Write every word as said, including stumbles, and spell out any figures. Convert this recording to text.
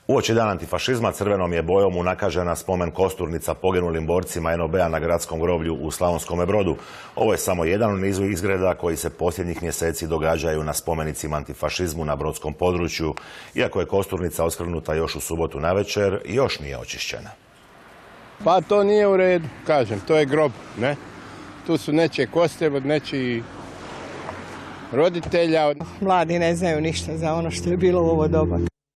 Uoči dan antifašizma crvenom je bojom unakažena spomen kosturnica poginulim borcima en o be a na gradskom groblju u Slavonskome Brodu. Ovo je samo jedan u nizu izgreda koji se posljednjih mjeseci događaju na spomenicima antifašizmu na brodskom području. Iako je kosturnica oskrnuta još u subotu navečer, još nije očišćena. Pa to nije u redu, kažem, to je grob, ne? Tu su nečije koste od nečijih roditelja. Mladi ne znaju ništa za ono što je bilo u ovo doba.